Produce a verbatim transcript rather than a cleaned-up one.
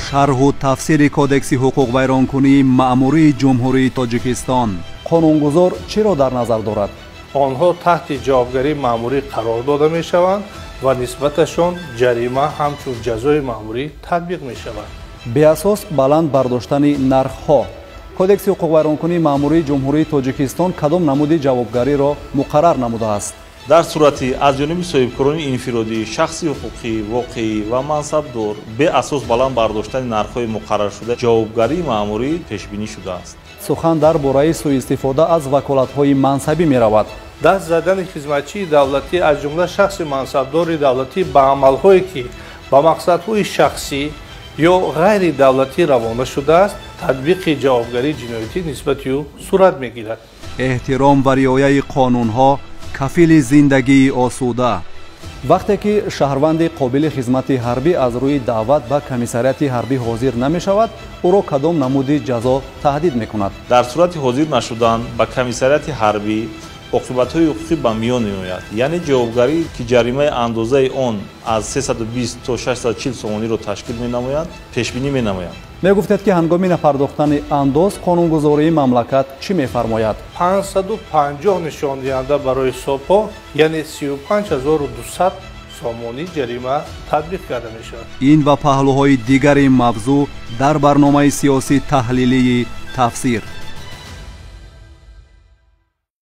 шарҳу тафсири кодекси ҳуқуқвайронкунии маъмурии ҷумҳурии тоҷикистон. қонунгузор чиро дар назар дорад? онҳо таҳти ҷавобгарии маъмурӣ қарор дода мешаванд ва нисбаташон ҷарима ҳамчун ҷазои маъмурӣ татбиқ мешавад. беасос баланд бардоштани нархҳо. кодекси ҳуқуқвайронкунии маъмурии ҷумҳурии тоҷикистон кадом намуди ҷавобгариро муқаррар намудааст? дар сурати аз ҷониби соҳибкорони инфиродӣ, шахси ҳуқуқӣ, воқеӣ ва мансабдор беасос баланд бардоштани нархҳои муқарраршуда ҷавобгарии маъмурӣ пешбинӣ шудааст. сухан дар бораи сӯистифода аз ваколатҳои мансабӣ меравад. даст задани хизматчии давлатӣ аз ҷумла шахси мансабдори давлатӣ ба амалҳое ки ба мақсадҳои шахсӣ ё ғайри давлатӣ равона шудааст, татбиқи ҷавобгарии ҷиноятӣ нисбати ӯ сурат мегирад. эҳтиром ва риояи қонунҳо кафили зиндагии осуда. вақте ки шаҳрванди қобили хизмати ҳарбӣ аз рӯи даъват ба комиссарияти ҳарбӣ ҳозир намешавад, ӯро кадом намуди ҷазо таҳдид мекунад? дар сурати ҳозир нашудан ба комиссарияти ҳарбӣ оқибатҳои ҳуқуқӣ ба миён меояд, яъне ҷавобгарӣ ки ҷаримаи андозаи он аз сесаду бист то шашсаду чил сомониро ташкил менамояд, пешбинӣ менамояд. мегуфтед ки ҳангоми напардохтани андоз қонунгузории мамлакат чӣ мефармояд? панҷсаду панҷоҳ нишондиҳанда барои сопо, яъне сию панҷ ҳазору дусад сомонӣ ҷарима татбиқ карда мешавад. ин ва паҳлӯҳои дигари мавзӯъ дар барномаи сиёсӣ таҳлилии тафсир.